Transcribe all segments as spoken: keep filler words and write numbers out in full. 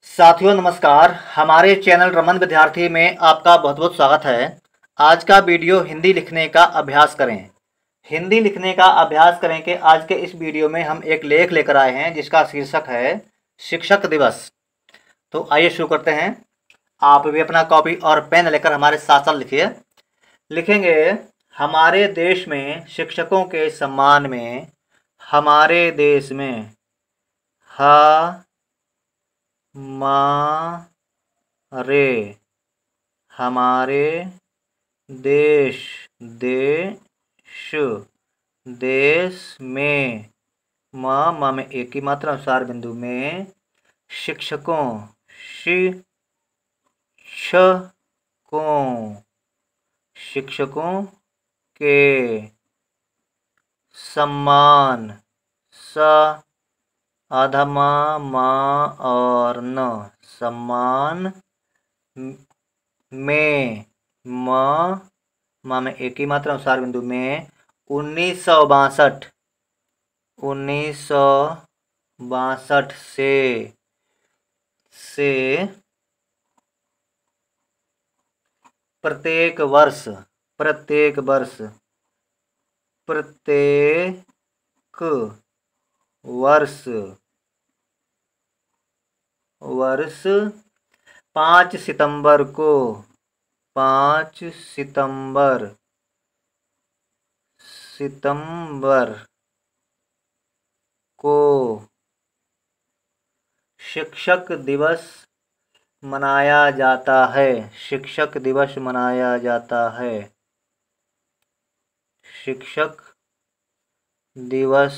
साथियों नमस्कार। हमारे चैनल रमन विद्यार्थी में आपका बहुत बहुत स्वागत है। आज का वीडियो हिंदी लिखने का अभ्यास करें। हिंदी लिखने का अभ्यास करें कि आज के इस वीडियो में हम एक लेख लेकर आए हैं जिसका शीर्षक है शिक्षक दिवस। तो आइए शुरू करते हैं। आप भी अपना कॉपी और पेन लेकर हमारे साथ साथ लिखिए। लिखेंगे, हमारे देश में शिक्षकों के सम्मान में, हमारे देश में हा मा रे हमारे देश देश देश में म म में एक ही मात्रा अनुसार बिंदु में शिक्षकों शिक्षकों शिक्षकों के सम्मान स अधमा मा और न सम्मान में म म में एक ही मात्रा अनुसार बिंदु में उन्नीस सौ बासठ उन्नीस सौ बासठ से से प्रत्येक वर्ष प्रत्येक वर्ष प्रत्येक वर्ष वर्ष पाँच सितंबर को पाँच सितंबर सितंबर को शिक्षक दिवस मनाया जाता है शिक्षक दिवस मनाया जाता है शिक्षक दिवस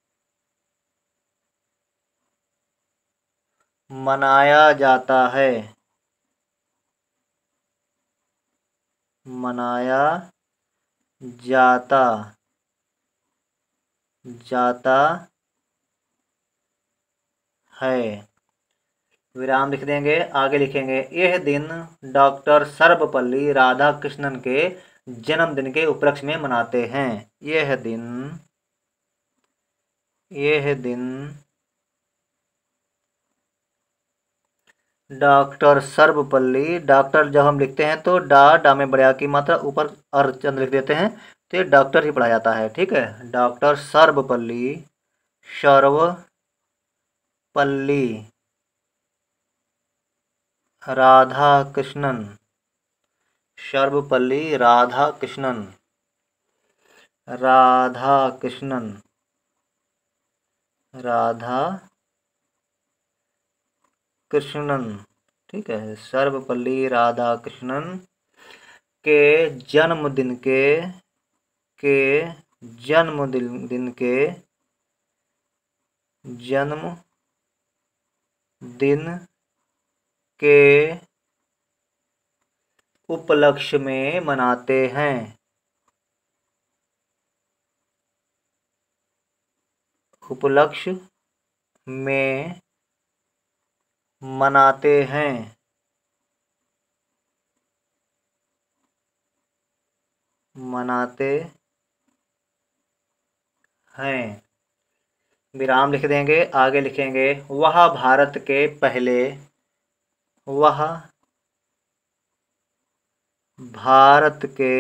मनाया जाता है मनाया जाता जाता है। विराम लिख देंगे। आगे लिखेंगे, यह दिन डॉक्टर सर्वपल्ली राधाकृष्णन के जन्मदिन के उपलक्ष्य में मनाते हैं। यह दिन यह दिन डॉक्टर सर्वपल्ली, डॉक्टर जब हम लिखते हैं तो डा डा में बड़ा की मात्रा ऊपर अर चंद लिख देते हैं तो ये डॉक्टर ही पढ़ा जाता है। ठीक है, डॉक्टर सर्वपल्ली सर्वपल्ली राधाकृष्णन सर्वपल्ली राधाकृष्णन राधाकृष्णन राधा कृष्णन ठीक है, सर्वपल्ली राधाकृष्णन के जन्मदिन के के जन्मदिन दिन के जन्म दिन के उपलक्ष्य में मनाते हैं उपलक्ष्य में मनाते हैं मनाते हैं। विराम लिख देंगे। आगे लिखेंगे, वह भारत के पहले वह भारत के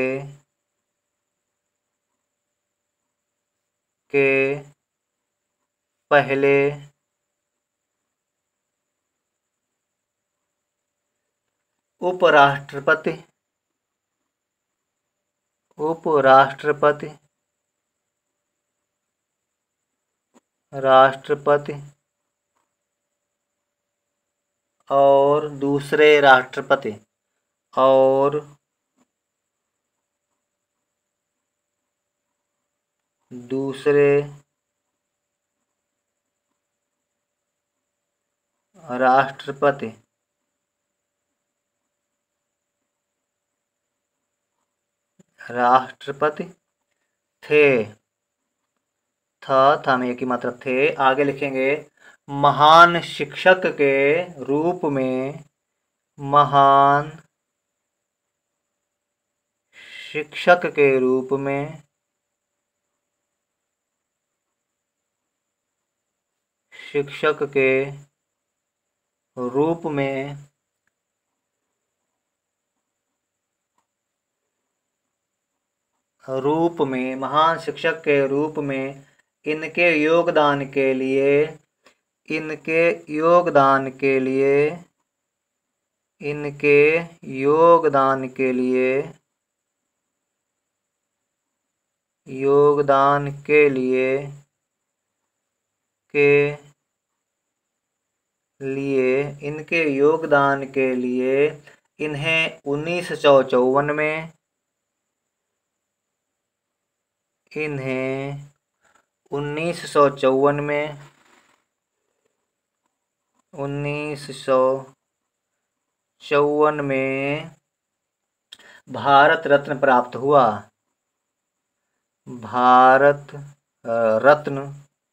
के पहले उपराष्ट्रपति उपराष्ट्रपति राष्ट्रपति और दूसरे राष्ट्रपति और दूसरे राष्ट्रपति राष्ट्रपति थे था था में की मात्रा थे। आगे लिखेंगे, महान शिक्षक के रूप में महान शिक्षक के रूप में शिक्षक के रूप में रूप में महान शिक्षक के रूप में इनके योगदान के लिए इनके योगदान के लिए इनके योगदान के लिए योगदान के लिए के लिए इनके योगदान के लिए इन्हें उन्नीस सौ चौवन में इन्हें उन्नीस सौ चौवन में उन्नीस सौ चौवन में भारत रत्न प्राप्त हुआ। भारत रत्न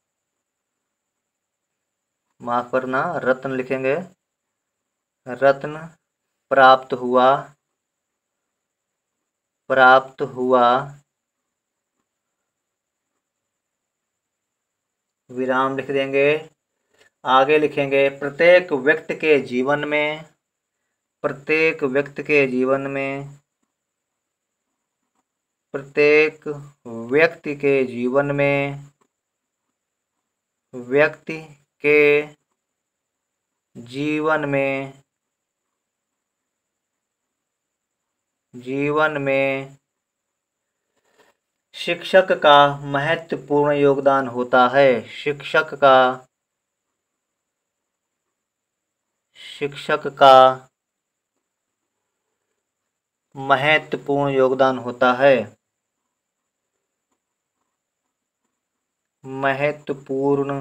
माफ करना रत्न लिखेंगे रत्न प्राप्त हुआ प्राप्त हुआ विराम लिख देंगे। आगे लिखेंगे प्रत्येक व्यक्ति के जीवन में प्रत्येक व्यक्ति के जीवन में प्रत्येक व्यक्ति के जीवन में व्यक्ति के जीवन में जीवन में शिक्षक का महत्वपूर्ण योगदान होता है। शिक्षक का शिक्षक का महत्वपूर्ण योगदान होता है महत्वपूर्ण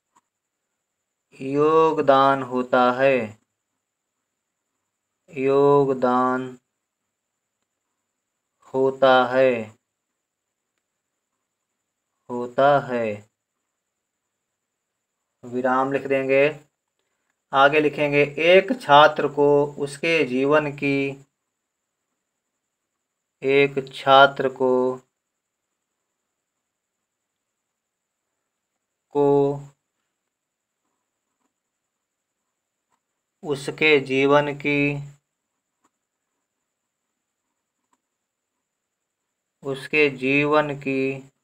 योगदान होता है योगदान होता है होता है विराम लिख देंगे। आगे लिखेंगे एक छात्र को उसके जीवन की एक छात्र को को उसके जीवन की उसके जीवन की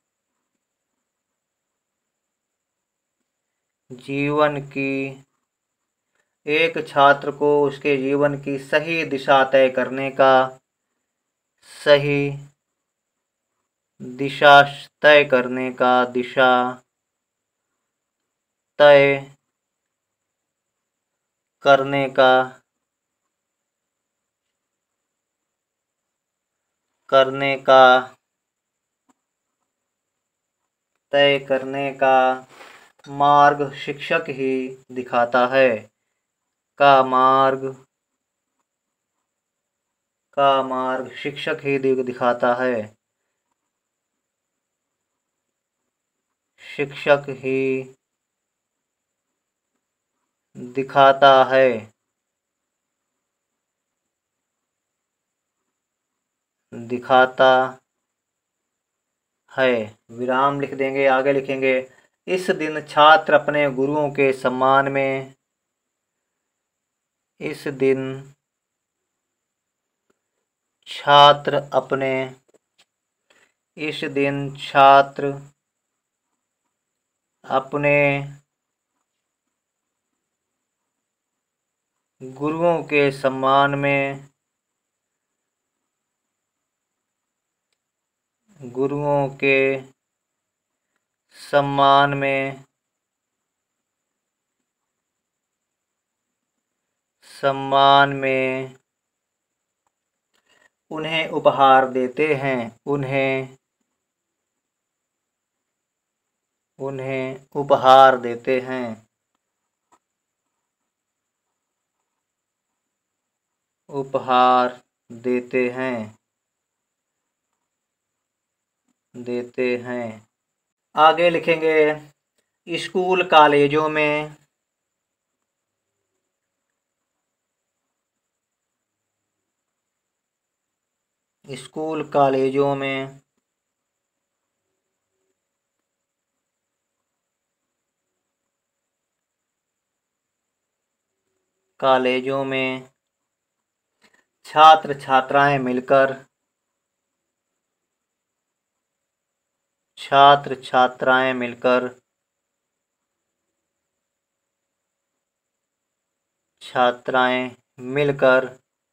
जीवन की एक छात्र को उसके जीवन की सही दिशा तय करने का सही दिशा तय करने का दिशा तय करने का करने का तय करने का मार्ग शिक्षक ही दिखाता है का मार्ग का मार्ग शिक्षक ही दिखाता है शिक्षक ही दिखाता है दिखाता है विराम लिख देंगे। आगे लिखेंगे इस दिन छात्र अपने गुरुओं के सम्मान में इस दिन छात्र अपने इस दिन छात्र अपने गुरुओं के सम्मान में गुरुओं के सम्मान में सम्मान में उन्हें उपहार देते हैं उन्हें उन्हें उपहार देते हैं उपहार देते हैं देते हैं आगे लिखेंगे स्कूल कॉलेजों में स्कूल कॉलेजों में कॉलेजों में छात्र छात्राएं मिलकर छात्र छात्राएं मिलकर छात्राएं मिलकर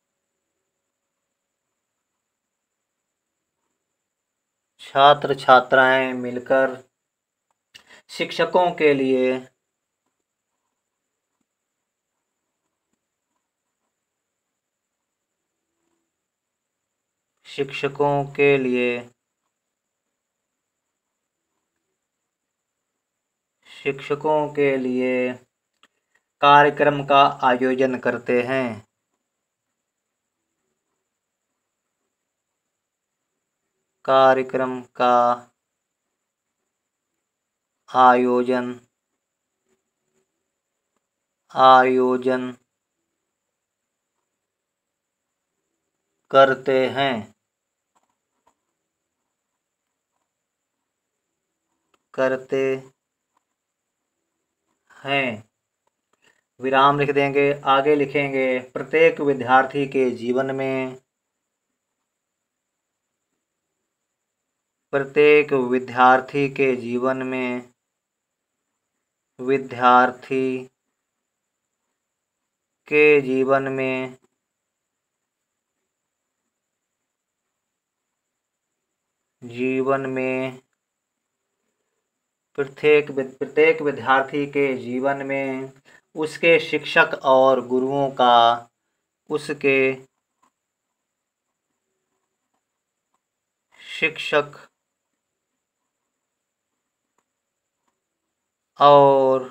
छात्र छात्राएं मिलकर शिक्षकों के लिए शिक्षकों के लिए शिक्षकों के लिए कार्यक्रम का आयोजन करते हैं कार्यक्रम का आयोजन आयोजन करते हैं करते हैं विराम लिख देंगे। आगे लिखेंगे प्रत्येक विद्यार्थी के जीवन में प्रत्येक विद्यार्थी के जीवन में विद्यार्थी के जीवन में जीवन में प्रत्येक प्रत्येक विद्यार्थी के जीवन में उसके शिक्षक और गुरुओं का उसके शिक्षक और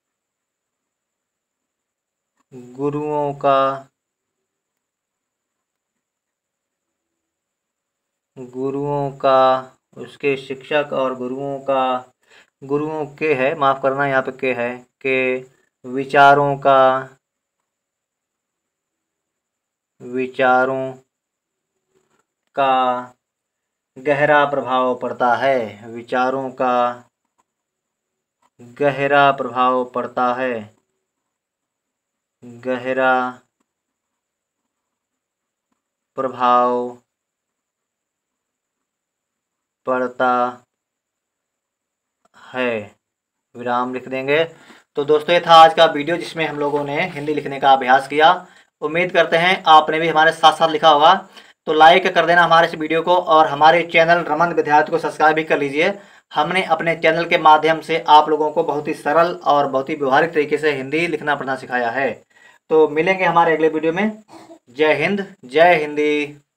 गुरुओं का गुरुओं का उसके शिक्षक और गुरुओं का गुरुओं के है माफ़ करना यहाँ पे के है के विचारों का विचारों का गहरा प्रभाव पड़ता है विचारों का गहरा प्रभाव पड़ता है गहरा प्रभाव पड़ता है विराम लिख देंगे। तो दोस्तों ये था आज का वीडियो जिसमें हम लोगों ने हिंदी लिखने का अभ्यास किया। उम्मीद करते हैं आपने भी हमारे साथ साथ लिखा होगा। तो लाइक कर देना हमारे इस वीडियो को और हमारे चैनल रमन विद्यार्थी को सब्सक्राइब भी कर लीजिए। हमने अपने चैनल के माध्यम से आप लोगों को बहुत ही सरल और बहुत ही व्यवहारिक तरीके से हिंदी लिखना पढ़ना सिखाया है। तो मिलेंगे हमारे अगले वीडियो में। जय हिंद, जय हिंदी।